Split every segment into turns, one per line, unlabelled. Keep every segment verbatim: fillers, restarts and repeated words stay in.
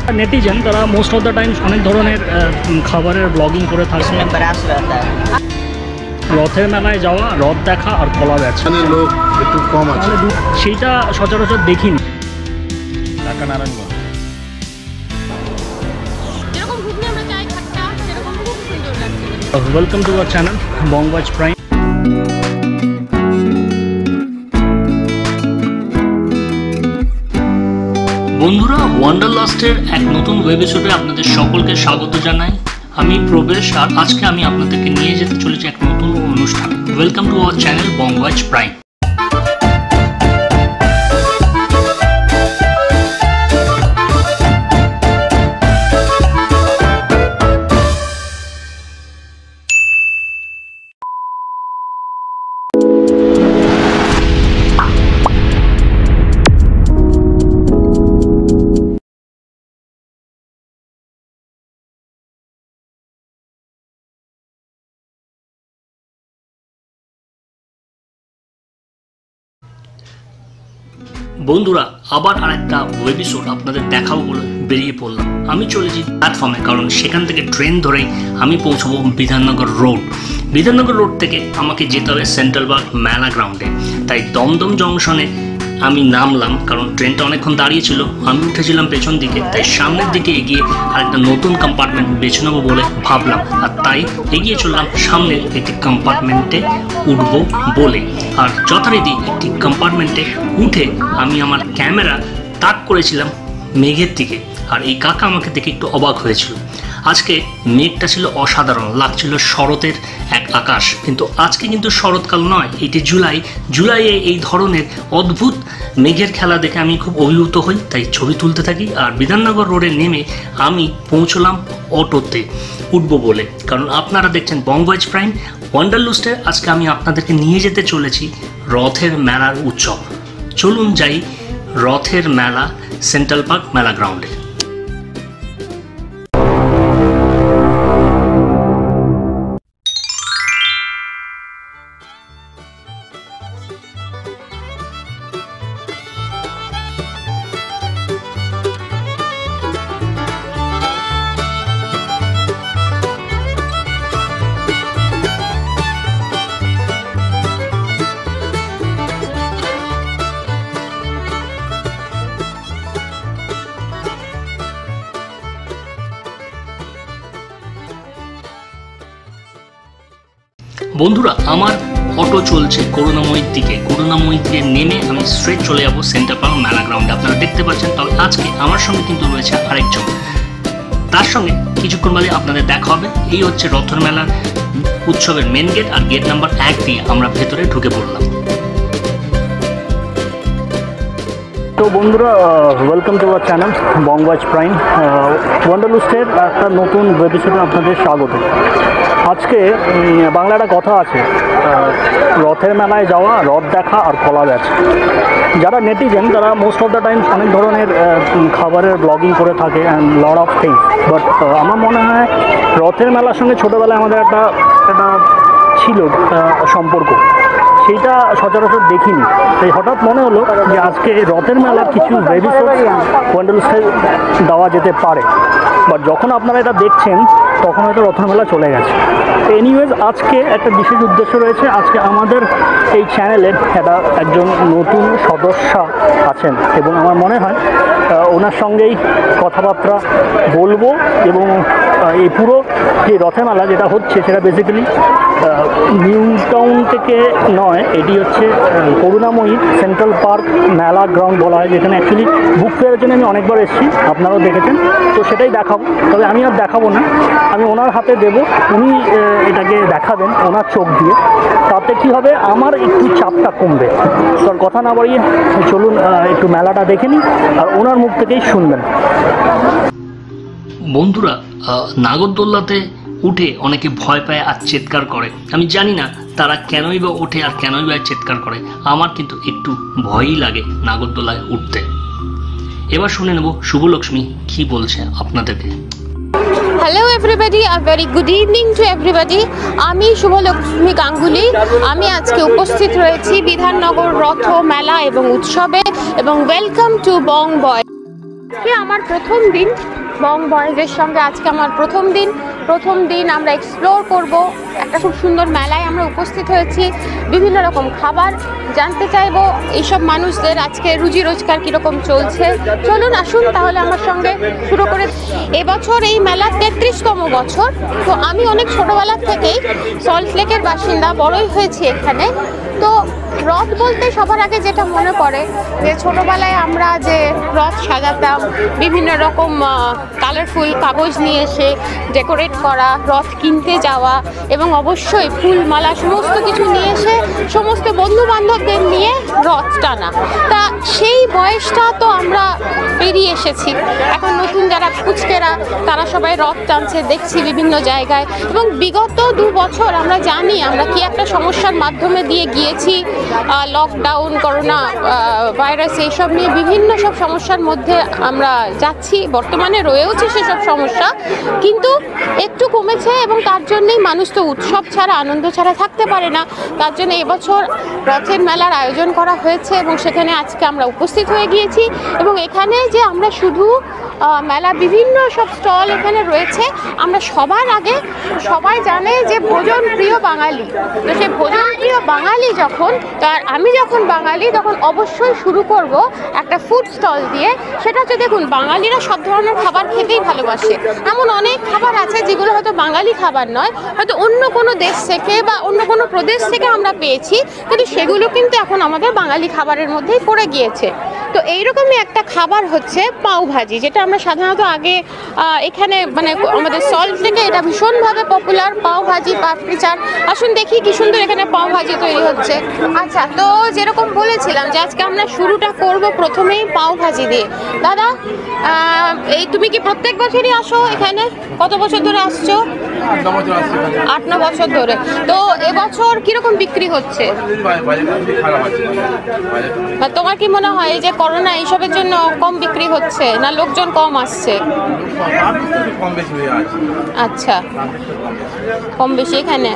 Netizen তারা most of the Times অনেক ধরনের খাবারের ব্লগিং করে থাকে। রথের মেলায় যাওয়া, রথ দেখা আর কলা বেচা,
লোক একটু কম আছে,
সেইটা সচরাচর দেখিনি। Welcome to our channel Bong Voyage Prime. বন্ধুরা, ওয়ান্ডারলাস্টের এক নতুন ওয়েবিসোডে আপনাদের সকলকে স্বাগত জানাই। আমি প্রবেশ, আর আজকে আমি আপনাদেরকে নিয়ে যেতে চলেছি এক নতুন অনুষ্ঠান। Welcome to our channel Bong Voyage Prime. বন্ধুরা, আবার আরেকটা ওয়েবিসোড আপনাদের দেখাবো বলে বেরিয়ে পড়লাম। আমি চলেছি প্ল্যাটফর্মে, কারণ সেখান থেকে ট্রেন ধরেই আমি পৌঁছাবো বিধাননগর রোড। বিধাননগর রোড থেকে আমাকে যেতে হবে সেন্ট্রাল মেলা গ্রাউন্ডে। তাই দমদম জংশনে আমি নামলাম, কারণ ট্রেনটা অনেকক্ষণ দাঁড়িয়েছিল। আমি উঠেছিলাম পেছন দিকে, তাই সামনের দিকে এগিয়ে আরেকটা নতুন কম্পার্টমেন্ট বেছে নেবো বলে ভাবলাম, আর তাই এগিয়ে চললাম সামনের একটি কম্পার্টমেন্টে উঠবো বলে। আর যথারীতি একটি কম্পার্টমেন্টে উঠে আমি আমার ক্যামেরা তাক করেছিলাম মেঘের দিকে, আর এই কাকা আমাকে দেখে একটু অবাক হয়েছিল। আজকে মেঘটা ছিল অসাধারণ, লাগছিল শরতের এক আকাশ, কিন্তু আজকে কিন্তু শরৎকাল নয়, এটি জুলাই। জুলাইয়ে এই ধরনের অদ্ভুত মেঘের খেলা দেখে আমি খুব অভিভূত হই, তাই ছবি তুলতে থাকি। আর বিধাননগর রোডে নেমে আমি পৌঁছলাম অটোতে উঠবো বলে, কারণ আপনারা দেখছেন বংভয়েজ প্রাইম ওয়ান্ডারলুস্টে। আজকে আমি আপনাদেরকে নিয়ে যেতে চলেছি রথের মেলার উৎসব। চলুন যাই রথের মেলা সেন্ট্রাল পার্ক মেলা গ্রাউন্ডে। বন্ধুরা, আমার অটো চলছে করুণাময়ীর দিকে। করুণাময়ী থেকে নেমে আমি স্ট্রেট চলে যাবো সেন্ট্রাল পার্ক মেলা গ্রাউন্ডে। আপনারা দেখতে পাচ্ছেন। তবে আজকে আমার সঙ্গে কিন্তু রয়েছে আরেকজন, তার সঙ্গে কিছুক্ষণ বাদে আপনাদের দেখা হবে। এই হচ্ছে রথের মেলার উৎসবের মেন গেট, আর গেট নাম্বার এক দিয়ে আমরা ভেতরে ঢুকে পড়লাম। তো বন্ধুরা, welcome to our channel Bong Voyage Prime ওয়ান্ডারলুস্টের একটা নতুন ওয়েবিসোডে আপনাদের স্বাগত। আজকে বাংলা একটা কথা আছে, রথের মেলায় যাওয়া, রথ দেখা আর কলা বেচা। যারা নেটিজেন তারা মোস্ট অফ দ্য টাইমস অনেক ধরনের খাবারের ব্লগিং করে থাকে and lot of things. But আমার মনে হয় রথের মেলার সঙ্গে ছোটোবেলায় আমাদের একটা একটা ছিল সম্পর্ক, সেইটা সচরাচর দেখিনি। তাই হঠাৎ মনে হলো যে আজকে রথের মেলার কিছু ওয়েবিসোড ওয়ান্ডারলুস্টে দেওয়া যেতে পারে। বাট যখন আপনারা এটা দেখছেন তখন হয়তো রথের মেলা চলে গেছে। এনিওয়েজ, আজকে একটা বিশেষ উদ্দেশ্য রয়েছে। আজকে আমাদের এই চ্যানেলের একটা একজন নতুন সদস্য আছেন, এবং আমার মনে হয় ওনার সঙ্গেই কথাবার্তা বলবো। এবং এই পুরো যে রথের মেলা যেটা হচ্ছে সেটা বেসিক্যালি নিউ টাউন থেকে নয়, এটি হচ্ছে করুণাময়ী সেন্ট্রাল পার্ক মেলা গ্রাউন্ড বলা হয়, যেখানে অ্যাকচুয়ালি বুক ফেয়ারের জন্য আমি অনেকবার এসেছি, আপনারাও দেখেছেন। তো সেটাই দেখাবো, তবে আমি আর দেখাবো না, আমি ওনার হাতে দেবো, উনি এটাকে দেখাবেন ওনার চোখ দিয়ে। তাতে কী হবে, আমার একটু চাপটা কমবে। তো আর কথা না বাড়িয়ে চলুন একটু মেলাটা দেখে নিই, আর ওনার মুখ থেকেই শুনবেন। বন্ধুরা, নাগরদোল্লাতে উঠে অনেকে ভয় পায় আর চিৎকার করে। আমি জানি না তারা কেনই বা ওঠে আর কেনই বা চিৎকার করে। আমার কিন্তু একটু ভয়ই লাগে নাগরদোলায় উঠতে। এবার শুনে নেব শুভলক্ষ্মী কি বলছে আপনাদেরকে।
Hello everybody, a very good evening to everybody. আমি শুভলক্ষ্মী গাঙ্গুলি। আমি আজকে উপস্থিত রয়েছি বিধাননগর রথ মেলা এবং উৎসবে, এবং ওয়েলকাম টু বংভয়েজ। আজকে আমার প্রথম দিন বং ভয়েজের সঙ্গে। আজকে আমার প্রথম দিন প্রথম দিন আমরা এক্সপ্লোর করব। একটা খুব সুন্দর মেলায় আমরা উপস্থিত হয়েছি। বিভিন্ন রকম খাবার জানতে চাইবো এইসব মানুষদের আজকে রুজি রোজগার কীরকম চলছে। চলুন আসুন তাহলে আমার সঙ্গে শুরু করে। এবছর এই মেলার তেত্রিশতম বছর। তো আমি অনেক ছোটোবেলার থেকেই সল্টলেকের বাসিন্দা, বড়ই হয়েছি এখানে। তো রথ বলতে সবার আগে যেটা মনে পড়ে যে ছোটোবেলায় আমরা যে রথ সাজাতাম, বিভিন্ন রকম কালারফুল কাগজ নিয়ে এসে ডেকোরেট করা, রথ কিনতে যাওয়া এবং অবশ্যই ফুল মালা সমস্ত কিছু নিয়ে এসে সমস্ত বন্ধু বান্ধবদের নিয়ে রথ টানা। তা সেই বয়সটা তো আমরা পেরিয়ে এসেছি। এখন নতুন যারা কুচকেরা তারা সবাই রথ টানছে দেখছি বিভিন্ন জায়গায়। এবং বিগত দু বছর আমরা জানি আমরা কি একটা সমস্যার মাধ্যমে দিয়ে গিয়েছি। লকডাউন, করোনা ভাইরাস, এইসব নিয়ে বিভিন্ন সব সমস্যার মধ্যে আমরা যাচ্ছি, বর্তমানে রয়েওছে সেসব সমস্যা, কিন্তু একটু কমেছে। এবং তার জন্যই মানুষ তো উৎসব ছাড়া, আনন্দ ছাড়া থাকতে পারে না। তার জন্য এবছর রথের মেলার আয়োজন করা হয়েছে এবং সেখানে আজকে আমরা উপস্থিত হয়ে গিয়েছি। এবং এখানে যে আমরা শুধু মেলা, বিভিন্ন সব স্টল এখানে রয়েছে। আমরা সবার আগে সবাই জানে যে ভোজন প্রিয় বাঙালি। তো সেই ভোজন প্রিয় বাঙালি যখন, তার আমি যখন বাঙালি তখন অবশ্যই শুরু করব একটা ফুড স্টল দিয়ে। সেটা হচ্ছে, দেখুন বাঙালিরা সব ধরনের খাবার খেতেই ভালোবাসে। এমন অনেক খাবার আছে যেগুলো হয়তো বাঙালি খাবার নয়, হয়তো অন্য কোনো দেশ থেকে বা অন্য কোনো প্রদেশ থেকে আমরা পেয়েছি, কিন্তু সেগুলো কিন্তু এখন আমাদের বাঙালি খাবারের মধ্যেই পড়ে গিয়েছে। তো এইরকমই একটা খাবার হচ্ছে পাও ভাজি, যেটা আমরা সাধারণত আগে এখানে মানে আমাদের সল্ট থেকে এটা ভীষণভাবে পপুলার, পাও ভাজি, পাপড়ি চাট। আসুন দেখি কি সুন্দর এখানে পাও ভাজি তৈরি হচ্ছে। আচ্ছা, তো যেরকম বলেছিলাম যে আজকে আমরা শুরুটা করব প্রথমেই পাও ভাজি দিয়ে। দাদা, এই তুমি কি প্রত্যেক বছরই আসো এখানে? কত বছর ধরে আসছো? আট ন বছর ধরে। তো এবছর কিরকম বিক্রি হচ্ছে? তোমার কি মনে হয় যে করোনা এইসবের জন্য কম বিক্রি হচ্ছে না লোকজন কম আসছে? আচ্ছা, কম বেশি এখানে।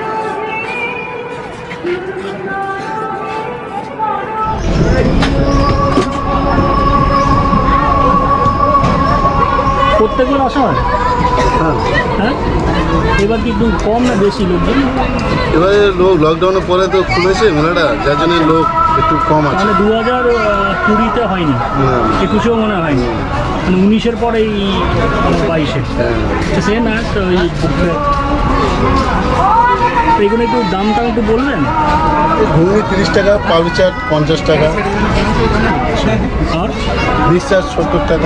প্রত্যেকবার আসা হয়? হ্যাঁ হ্যাঁ। এবার কি একটু কম না বেশি লোকজন?
এবারে লোক লকডাউনের পরে তো খুলেছে মেলাটা, যার জন্য লোক একটু কম আছে।
মানে দু হাজার কুড়িতে হয়নি, একুশেও মনে হয়নি, মানে উনিশের পরে এই বাইশে সে না। তো ওই এগুলো একটু দামটা একটু বলবেন?
ঘুগনি তিরিশ টাকা, পাউরুটি চাট পঞ্চাশ টাকা,
আর
মিক্স চাট সত্তর টাকা।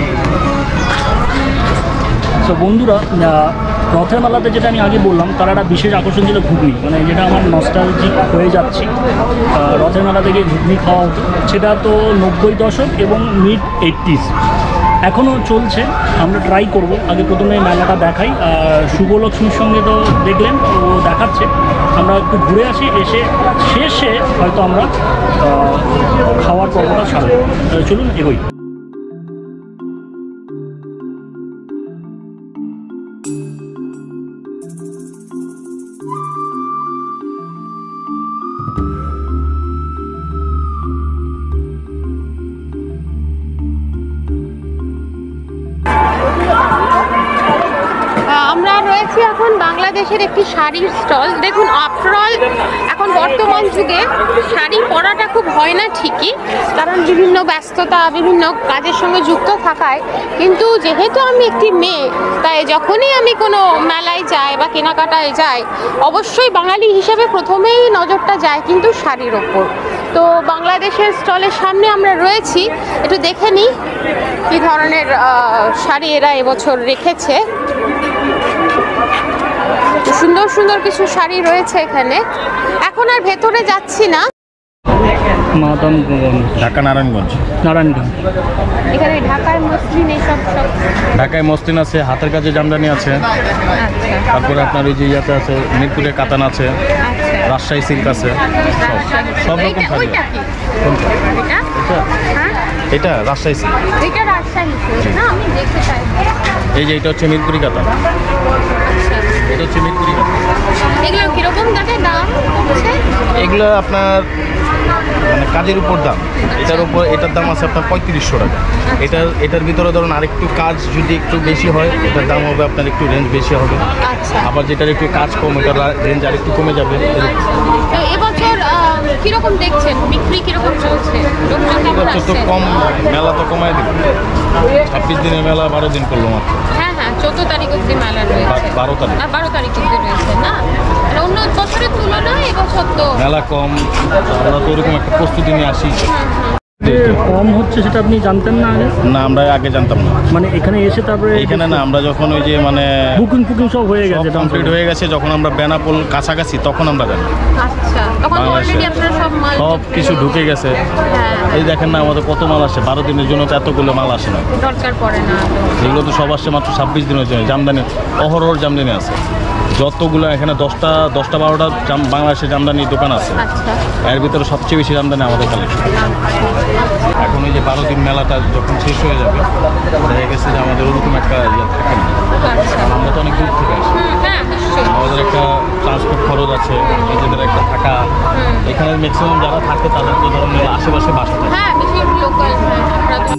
তো বন্ধুরা, রথের মেলাতে যেটা আমি আগে বললাম তার একটা বিশেষ আকর্ষণ ছিল ঘুগনি, মানে যেটা আমার নস্টালজিক হয়ে যাচ্ছি। রথের মেলা থেকে ঘুগনি খাওয়া হতো, সেটা তো নব্বই দশক এবং মিড এইটিস এখনও চলছে। আমরা ট্রাই করব। আগে প্রথমে মেলাটা দেখাই। শুভলক্ষ্মীর সঙ্গে তো দেখলেন ও দেখাচ্ছে, আমরা একটু ঘুরে আসি, এসে শেষে হয়তো আমরা খাওয়ার পর্বটা সারব। চলুন এগোই।
আমরা রয়েছি এখন বাংলাদেশের একটি শাড়ির স্টল। দেখুন, আফটারঅল এখন বর্তমান যুগে শাড়ি পরাটা খুব হয় না ঠিকই, কারণ বিভিন্ন ব্যস্ততা, বিভিন্ন কাজের সঙ্গে যুক্ত থাকায়। কিন্তু যেহেতু আমি একটি মেয়ে, তাই যখনই আমি কোনো মেলায় যাই বা কেনাকাটায় যাই, অবশ্যই বাঙালি হিসেবে প্রথমেই নজরটা যায় কিন্তু শাড়ির ওপর। তো বাংলাদেশের স্টলের সামনে আমরা রয়েছি, একটু দেখে নিই কী ধরনের শাড়ি এরা এবছর রেখেছে। সুন্দর সুন্দর কিছু শাড়ি রয়েছে এখানে। এখন আর ভেতরে যাচ্ছি না।
ঢাকা নারায়ণগঞ্জ।
নারায়ণগঞ্জ
এখানে ঢাকায় মসলিন এইসব সব
ঢাকায় মসলিন আছে, হাতের কাজে জামদানি আছে, তারপরে আপনার ওই যে ইয়াতে আছে মিরপুরে কাতান আছে, রাজশাহী সিল্ক আছে, সব রকম শাড়ি। এটা রাজশাহী সিল্ক,
এটা রাজশাহী সিল্ক না, আমি দেখতে চাই।
এই যে এটা হচ্ছে মিরপুরি কাতান, এটা হচ্ছে মিরপুরি কাতান।
এগুলো কিরকম দামে দাম হচ্ছে?
এগুলো আপনার মানে কাজের উপর দাম। এটার উপর এটার দাম আছে আপনার পঁয়ত্রিশশো টাকা। এটার এটার ভিতরে ধরুন আরেকটু কাজ যদি একটু বেশি হয় এটার দাম হবে আপনার একটু রেঞ্জ বেশি হবে।
আচ্ছা,
আবার যেটার একটু কাজ কম এটার রেঞ্জ আর একটু কমে যাবে।
তো এবছর কিরকম দেখছেন, বিক্রি কিরকম চলছে? লোকজন কেমন
এবছর তো
আসছে?
কম, মেলা তো কমায় দিল। ছাব্বিশ দিনের মেলা বারো দিন করলো মাত্র।
হ্যাঁ হ্যাঁ, চোদ্দ তারিখ অব্দি মেলা রয়েছে।
বারো তারিখ
আর বারো তারিখ অব্দি রয়েছে না? মানে অন্য বছরের তুলনায় এবছর তো
মেলা কম, আমরা তো ওরকম একটা প্রস্তুতি নিয়ে আসি।
কম হচ্ছে সেটা আপনি জানতেন না আগে?
না, আমরা আগে জানতাম না।
মানে এখানে এসে তারপরে
এখানে না, আমরা যখন ওই যে মানে
বুকিং ফুকিং সব হয়ে গেছে,
কমপ্লিট হয়ে গেছে, যখন আমরা বেনাপোল কাছাকাছি তখন আমরা জানি
আচ্ছা, তখন তো
বাংলাদেশে
অলরেডি আপনারা সব মাল
সব কিছু ঢুকে গেছে।
হ্যাঁ,
এই দেখেন না আমাদের কত মাল আসে, বারো দিনের জন্য তো এতগুলো মাল আসে না।
দরকার পড়ে না তো।
এগুলো তো সব আসছে মাত্র ছাব্বিশ দিনের জন্য। জামদানি অহরহর জামদানি আছে যতগুলো, এখানে দশটা দশটা বারোটা জাম বাংলাদেশের জামদানি দোকান আছে।
আচ্ছা,
এর ভিতরে সবচেয়ে বেশি জামদানি আমাদের কালেকশন। এখন এই যে বারো দিন মেলাটা যখন শেষ হয়ে যাবে দেখা গেছে যে আমাদের ওরকম একটা ইয়ে থাকে না।
আচ্ছা,
কারণ আমরা তো অনেক দূর থেকে আসি,
হুম, হ্যাঁ নিশ্চয়ই।
আমাদের একটা ট্রান্সপোর্ট খরচ আছে, নিজেদের একটা থাকা। এখানে ম্যাক্সিমাম যারা থাকে তাদের তো ধরুন আশেপাশে বাসা থাকে।
হ্যাঁ, বেশি লোকাল। হ্যাঁ, আমরা তো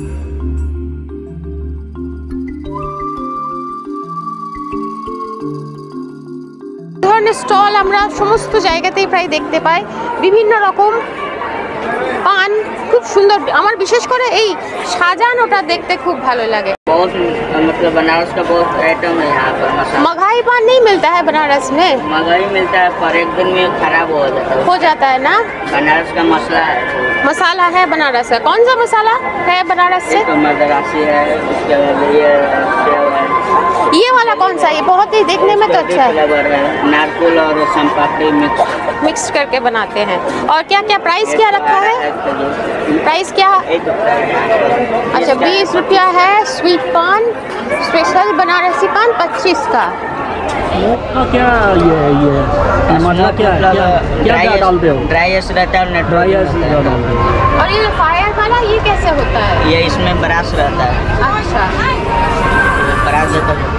ধরনের স্টল আমরা সমস্ত জায়গাতেই প্রায় দেখতে পাই। বিভিন্ন রকম পান, খুব সুন্দর। আমার বিশেষ করে এই সাজানোটা দেখতে খুব ভালো লাগে।
बहुत मतलब बनारस का बहुत आइटम है यहाँ पर मसाला।
मघाई पान नहीं मिलता है बनारस में?
महंगाई मिलता है पर एक दिन में खराब हो जाता है।
हो जाता है ना?
बनारस का मसला है।
मसाला है बनारस का। कौन सा मसाला है बनारस से?
एक तो मदरासी है, उसके बाद ये सेव है।
ये वाला कौन सा? ये बहुत ही देखने में तो अच्छा है।
फ्लेवर है, नारकुल और संपापड़ी मिक्स
मिक्स करके बनाते हैं। और क्या क्या प्राइस क्या रखा है? प्राइस क्या?
एक
अच्छा, बीस रुपया है स्वीट पान, स्पेशल बनारसी पान पच्चीस का।
का क्या ये ये मसाला क्या है? क्या क्या क्या डालते हो?
ड्राई एस रहता है और नेट
ड्राई ऐसे डालते हो?
और ये फायर वाला ये कैसे होता है?
ये इसमें ब्रास रहता है,
अच्छा,
ब्रास देता है।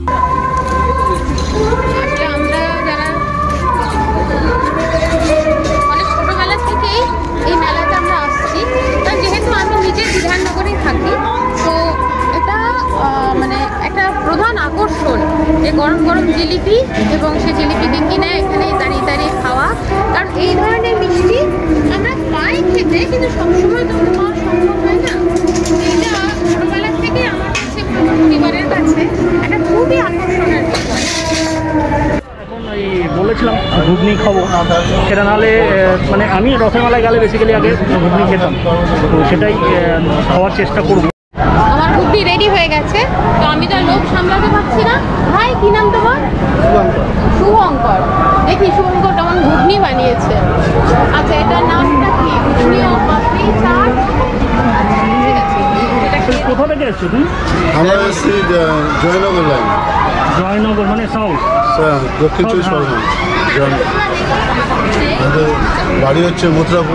আসলে আমরা যারা অনেক ছোটোবেলা থেকেই এই মেলাতে আমরা আসছি, কারণ যেহেতু আমি নিজে বিধাননগরে থাকি, তো এটা আহ, মানে একটা প্রধান আকর্ষণ যে গরম গরম জিলিপি, এবং সেই জিলিপিকে কিনে এখানে দাঁড়িয়ে দাঁড়িয়ে খাওয়া। কারণ এই ধরনের মিষ্টি আমরা পাই খেতে, কিন্তু সবসময় তো পাওয়া সম্ভব হয় না। এইটা ছোটোবেলা থেকে আমার কাছে, আমার পরিবারের কাছে একটা খুবই আকর্ষণের বিষয়।
এখন এই বলেছিলাম ঘুগনি খাবো, সেটা নাহলে আহ, মানে আমি রথের মেলায় গেলে বেসিক্যালি আগে ঘুগনি খেতাম, তো সেটাই আহ, খাওয়ার চেষ্টা করবো।
আমার ঘুগনি রেডি হয়ে গেছে, তো আমি তো আর লোভ সামলাতে পারছি না। ভাই, কি নাম তোমার? শুভঙ্কর। দেখি শুভঙ্কর কেমন ঘুগনি বানিয়েছে। আচ্ছা, এটার নামটা কি? ঘুগনি ও পাপড়ি চাট। ঠিক আছে, এটা খেয়ে
কোথা থেকে এসছো তুমি?
আমরা এসেছি জয়নগর লাইন,
জয়নগর মানে সাউথ?
দক্ষিণ চব্বিশ পরগনা। জয়নগর আমাদের বাড়ি হচ্ছে মথুরাপুর।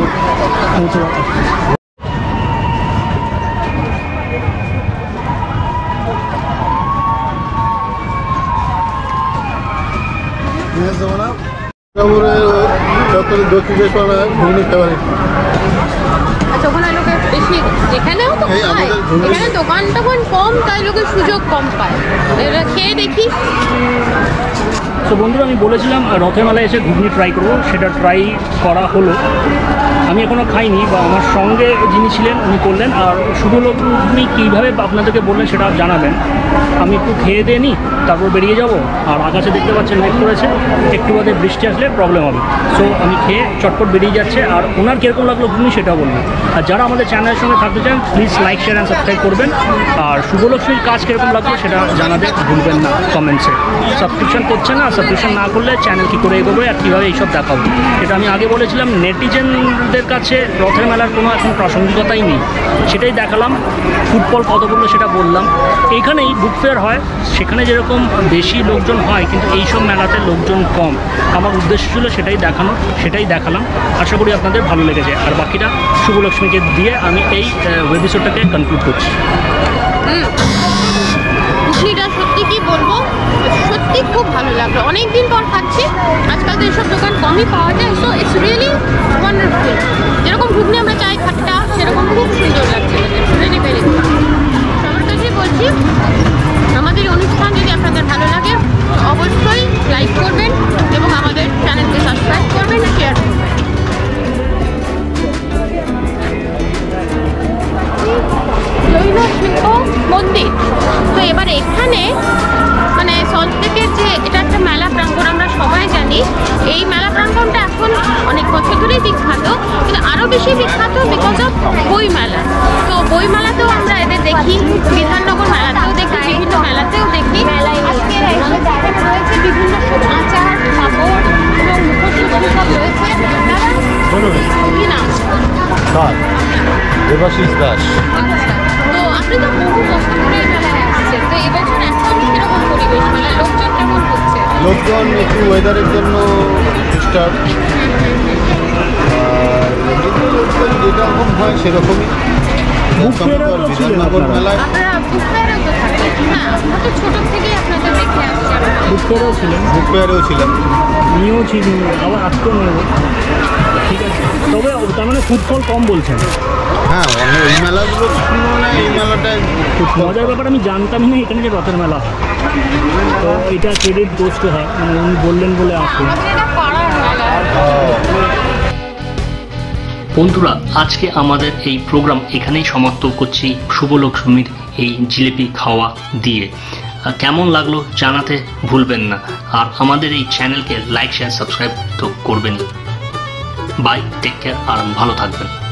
দক্ষিণ চব্বিশ পরগনা ঘুগনি ফেভারিট।
আচ্ছা, ওখানে লোকে বেশি, এখানেও তো
এই
খায়,
আমাদের ঘুগনি-
এখানে দোকান টোকান কম, তাই লোকের সুযোগ কম পায়। এটা খেয়ে দেখি।
তো বন্ধুরা, আমি বলেছিলাম রথের মেলায় এসে ঘুগনি ট্রাই করবো, সেটা ট্রাই করা হলো। আমি এখনও খাইনি, বা আমার সঙ্গে যিনি ছিলেন উনি করলেন। আর শুধু লোক ঘুগনি কীভাবে আপনাদেরকে বললেন সেটা জানাবেন। আমি একটু খেয়ে দিয়ে নিই, তারপর বেরিয়ে যাব। আর আকাশে দেখতে পাচ্ছেন মেঘ করেছে, একটু বাদে বৃষ্টি আসলে প্রবলেম হবে। সো আমি খেয়ে চটপট বেরিয়ে যাচ্ছে। আর ওনার কীরকম লাগলো ঘুগনি সেটাও বলবেন। আর যারা আমাদের চ্যানেলের সঙ্গে থাকতে চান please like, share and subscribe করবেন। আর শুভলক্ষ্মীর কাজ কীরকম লাগলো সেটা জানাতে ভুলবেন না কমেন্টসে। সাবস্ক্রিপশন করছে না, সাবস্ক্রিপশন না করলে চ্যানেল কী করে এগোবে আর কীভাবে এইসব দেখাবো, এটা আমি আগে বলেছিলাম। নেটিজেনদের কাছে রথের মেলার কোনো এখন প্রাসঙ্গিকতাই নেই, সেটাই দেখালাম। ফুটবল কতগুলো সেটা বললাম। এইখানেই বুক ফেয়ার হয়, সেখানে যেরকম বেশি লোকজন হয়, কিন্তু এইসব মেলাতে লোকজন কম। আমার উদ্দেশ্য ছিল সেটাই দেখানো, সেটাই দেখালাম। আশা করি আপনাদের ভালো লেগেছে। আর বাকিটা শুভলক্ষ্মীকে দিয়ে আমি এই ওয়েবিসোডটাকে কনক্লুড করছি।
হুম, ঘুগনিটা সত্যি কি বলবো, সত্যি খুব ভালো লাগলো, অনেক দিন পর খাচ্ছি। আজকাল তো এইসব দোকান কমই পাওয়া যায়, সো ইটস রিয়েলি ওয়ান্ডারফুল। যেরকম ঘুগনি আমরা চাই খাট্টা, সেরকম খুব সুন্দর লাগছে, রিয়েলি ভেরি গুড। সবার কাছেই বলছি, আমাদের অনুষ্ঠান যদি আপনাদের ভালো লাগে অবশ্যই লাইক করবেন এবং আমাদের চ্যানেলকে সাবস্ক্রাইব করবেন, শেয়ার করবেন। জৈন শিল্প মন্দির। তো এবার এখানে মানে সল্টলেকের যে এটা একটা মেলা প্রাঙ্গণ, আমরা সবাই জানি এই মেলা প্রাঙ্গণটা এখন অনেক বছর ধরেই বিখ্যাত, কিন্তু আরও বেশি বিখ্যাত বিকজ অফ বইমেলা। তো বইমেলাতেও আমরা এদের দেখি, বিধাননগর মেলাতেও দেখি, বিভিন্ন মেলাতেও দেখি। আজকে এখানে রয়েছে বিভিন্ন আচার, কাপড় এবং মুখোশ সব রয়েছে। কি নাম?
দেবাশিস দাস।
আচ্ছা, তো আপনি তো বহু বছর ধরে এই মেলায় আসছেন, তো এবছর এখন কিরকম পরিবেশ, মেলার লোকজন কেমন হচ্ছে?
লোকজন একটু ওয়েদারের জন্য ডিস্টার্ব, আর লোকজন যেরকম হয় সেরকমই। বিধাননগর মেলায়
আপনারা বুক ফেয়ারেও তো থাকেন? হ্যাঁ, আমরা তো ছোটোর থেকেই আপনাদের দেখে আসছি।
বুক ফেয়ারেও ছিলেন?
বুক ফেয়ারেও ছিলাম,
নিয়েও ছিল, আবার আজকেও নেব। ঠিক আছে, তবে তার মানে ফুটফল কম বলছেন?
হ্যাঁ, অনেক এই মেলাগুলো তুলনায় এই মেলাটায় খুব
মজার ব্যাপার, আমি জানতামই না এখানে যে রথের মেলা হয়। তো এটা ক্রেডিট দোস্ত হয়, মানে উনি বললেন বলে আসুন।
আমাদের এটা পাড়ার মেলা।
বন্ধুরা, আজকে আমাদের এই প্রোগ্রাম এখানেই সমাপ্ত করছি শুভলক্ষ্মীর এই জিলিপি খাওয়া দিয়ে। কেমন লাগলো জানাতে ভুলবেন না, আর আমাদের এই চ্যানেলকে লাইক শেয়ার সাবস্ক্রাইব তো করবেনই। বাই, টেক কেয়ার, আর ভালো থাকবেন।